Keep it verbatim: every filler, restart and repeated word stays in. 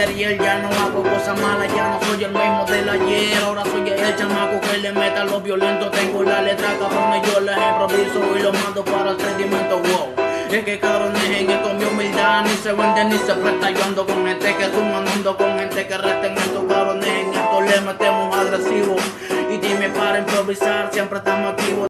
ayer. Ya no hago cosas malas, ya no soy el mismo del ayer. Ahora soy el chamaco que le meta a los violentos. Tengo la letra cabrones, yo les improviso y los mando para el sentimiento, wow. Es que cabrones, en esto mi humildad ni se vende ni se presta. Yo ando con gente que suman, ando con gente que resta. En estos cabrones, en esto le metemos agresivo. Y dime para improvisar, siempre estamos activos.